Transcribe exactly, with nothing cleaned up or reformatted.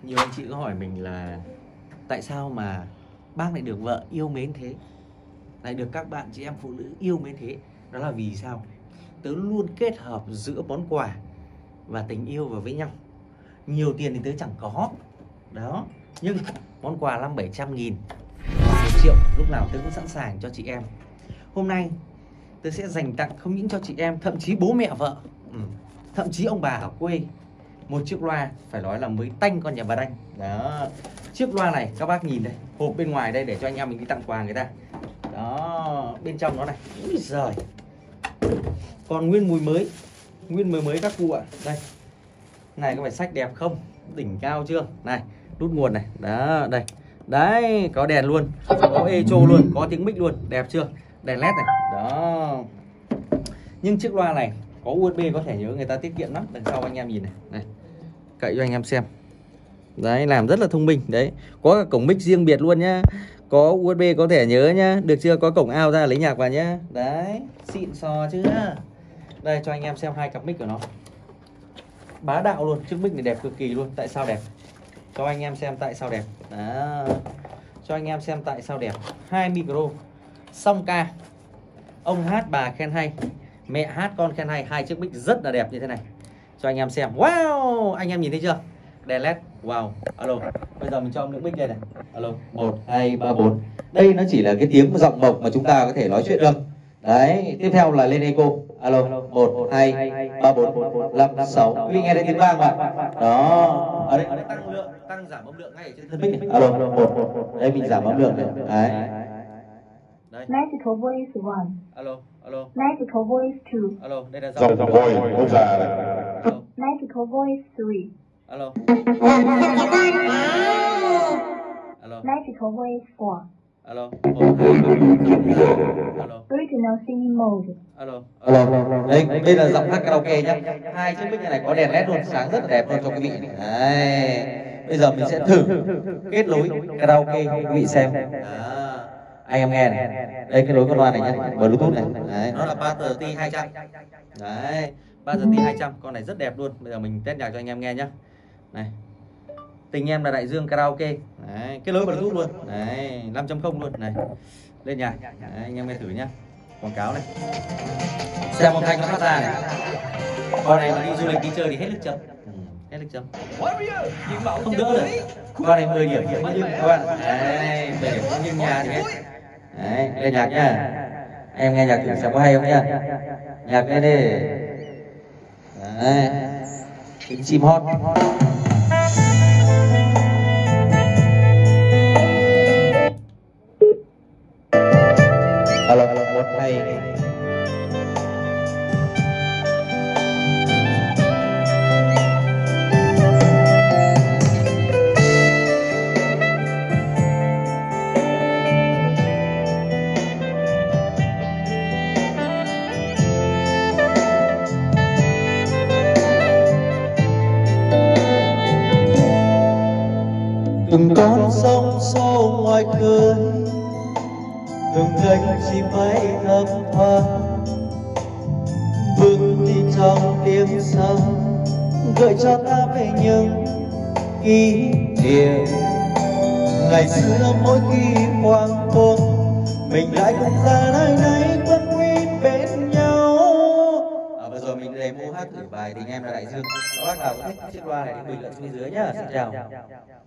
Nhiều anh chị có hỏi mình là tại sao mà bác lại được vợ yêu mến thế, lại được các bạn chị em phụ nữ yêu mến thế. Đó là vì sao? Tớ luôn kết hợp giữa món quà và tình yêu vào với nhau. Nhiều tiền thì tớ chẳng có đó, nhưng món quà năm bảy trăm nghìn, một triệu lúc nào tớ cũng sẵn sàng cho chị em. Hôm nay tớ sẽ dành tặng không những cho chị em, thậm chí bố mẹ vợ, ừ, thậm chí ông bà ở quê, một chiếc loa phải nói là mới tanh con nhà bà Đanh. Đó, chiếc loa này các bác nhìn đây, hộp bên ngoài đây để cho anh em mình đi tặng quà người ta. Đó, bên trong nó này, úi giời, còn nguyên mùi mới, nguyên mùi mới các cụ ạ. Đây, này có phải sách đẹp không? Đỉnh cao chưa? Này, nút nguồn này, đó, đây, đấy, có đèn luôn, có echo luôn, có tiếng mic luôn, đẹp chưa? Đèn led này, đó. Nhưng chiếc loa này có u ét bê có thể nhớ, người ta tiết kiệm lắm. Đằng sau anh em nhìn này, này, cậy cho anh em xem. Đấy, làm rất là thông minh. Đấy, có cả cổng mic riêng biệt luôn nhá, có u ét bê có thể nhớ nhá, được chưa? Có cổng out ra lấy nhạc vào nhá. Đấy, xịn sò chứ. Đây cho anh em xem hai cặp mic của nó, bá đạo luôn. Chiếc mic này đẹp cực kỳ luôn. Tại sao đẹp? Cho anh em xem tại sao đẹp. Đó, cho anh em xem tại sao đẹp. Hai micro song ca, ông hát bà khen hay, mẹ hát con khen hay. Hai chiếc mic rất là đẹp như thế này cho anh em xem. Wow, anh em nhìn thấy chưa? Đèn led, wow. Alo, bây giờ mình cho ông mic đây này. Alo, một hai ba bốn. Đây nó chỉ là cái tiếng giọng mộc mà chúng ta có thể nói chuyện được. Đấy, tiếp theo là lên echo. Alo, một hai ba bốn năm sáu. Quý vị nghe thấy tiếng vang mà. Đó, ở đây, ở đây tăng lượng, tăng giảm âm lượng ngay ở trên thân mic này. Alo, một. Đây mình giảm âm lượng này. Đấy. Đấy. Magical voice one. Alo, alo. Magical voice two. Alo, đây là giọng Giọng voice quốc gia này. Alo. Magical voice three. Alo. Alo. Magical voice four. Alo. một hai ba bốn. Alo. Original singing mode. Alo. Alo. Đây, đây là giọng hát karaoke nhá. Hai chiếc mic này có đèn led luôn, sáng rất là đẹp luôn cho quý vị. Đấy. Bây giờ mình sẽ thử kết nối karaoke cho quý vị xem. Đó. Anh em nghe này. Đây cái nối con loa này nhá, Bluetooth này. Đấy, nó là Butter T hai trăm. Đấy, Butter T hai trăm, con này rất đẹp luôn. Bây giờ mình test nhạc cho anh em nghe nhá. Này. Tình em là đại dương karaoke. Đấy, cái lối Bluetooth luôn. Đấy, năm chấm không luôn này. Lên nhạc. Đấy, anh em nghe thử nhá. Quảng cáo này. Xem âm thanh nó phát ra này. Con này mà đi du lịch đi chơi thì hết nước chấm. Ừ, hết nước chấm. Không đỡ được. Con này mười điểm điểm nhưng các bạn. Đấy, mười điểm nhưng nhà thì hết. Đấy, lên nhạc nhá. Em nghe nhạc thử xem có hay không nhá. Nhạc lên đi. Đấy. Tiếng chim hót. Alo, một hai. Từng con sông xô ngoài khơi, từng cánh chim bay thấp thoáng, bước đi trong tiếng sông gợi cho ta về những kỷ niệm ngày xưa. Mỗi khi quang cung mình lại cùng ra nơi này quấn quýt bên nhau. À, vừa rồi mình demo hát thử bài Tình Em Là Đại Dương. Các bác nào thích chiếc loa này thì bình luận bên dưới nhá. Xin chào.